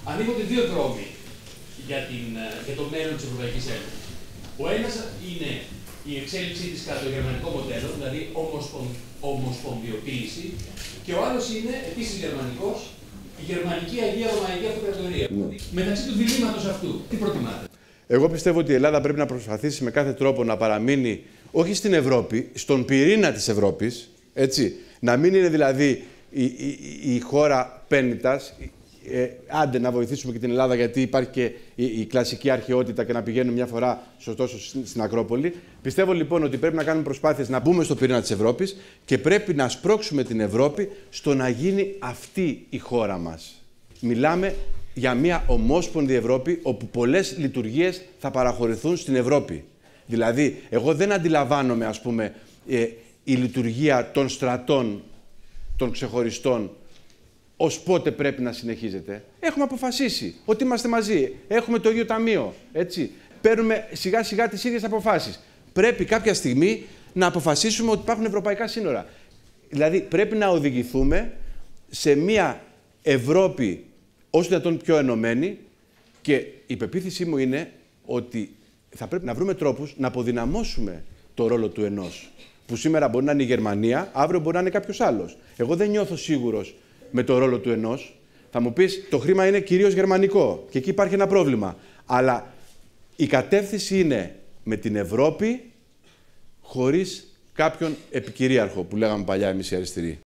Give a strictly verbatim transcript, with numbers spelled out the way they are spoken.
ανοίγονται δύο δρόμοι για, την, για το μέλλον της Ευρωπαϊκής Ένωσης. Ο ένας είναι η εξέλιξή της κατά το γερμανικό μοντέλο, δηλαδή ομοσπον, ομοσπονδιοποίηση, και ο άλλος είναι, επίσης γερμανικός, η γερμανική Αγία Ρωμαϊκή Αυτοκρατορία. Ναι. Μεταξύ του διλήμματος αυτού, τι προτιμάτε? Εγώ πιστεύω ότι η Ελλάδα πρέπει να προσπαθήσει με κάθε τρόπο να παραμείνει όχι στην Ευρώπη, στον πυρήνα της Ευρώπης, έτσι. Να μην είναι δηλαδή η, η, η χώρα πέννητας, ε, άντε να βοηθήσουμε και την Ελλάδα γιατί υπάρχει και η, η κλασική αρχαιότητα και να πηγαίνουμε μια φορά στο τόσο στην Ακρόπολη. Πιστεύω λοιπόν ότι πρέπει να κάνουμε προσπάθειες να μπούμε στο πυρήνα της Ευρώπης και πρέπει να σπρώξουμε την Ευρώπη στο να γίνει αυτή η χώρα μας. Μιλάμε για μια ομόσπονδη Ευρώπη όπου πολλές λειτουργίες θα παραχωρηθούν στην Ευρώπη. Δηλαδή, εγώ δεν αντιλαμβάνομαι, ας πούμε, ε, η λειτουργία των στρατών, των ξεχωριστών, ως πότε πρέπει να συνεχίζεται. Έχουμε αποφασίσει ότι είμαστε μαζί. Έχουμε το ίδιο ταμείο, έτσι. Παίρνουμε σιγά-σιγά τις ίδιες αποφάσεις. Πρέπει κάποια στιγμή να αποφασίσουμε ότι υπάρχουν ευρωπαϊκά σύνορα. Δηλαδή, πρέπει να οδηγηθούμε σε μια Ευρώπη όσο δυνατόν πιο ενωμένη και η πεποίθησή μου είναι ότι θα πρέπει να βρούμε τρόπους να αποδυναμώσουμε το ρόλο του ενός. Που σήμερα μπορεί να είναι η Γερμανία, αύριο μπορεί να είναι κάποιος άλλος. Εγώ δεν νιώθω σίγουρος με το ρόλο του ενός. Θα μου πεις, το χρήμα είναι κυρίως γερμανικό και εκεί υπάρχει ένα πρόβλημα. Αλλά η κατεύθυνση είναι με την Ευρώπη χωρίς κάποιον επικυρίαρχο που λέγαμε παλιά εμείς οι αριστεροί.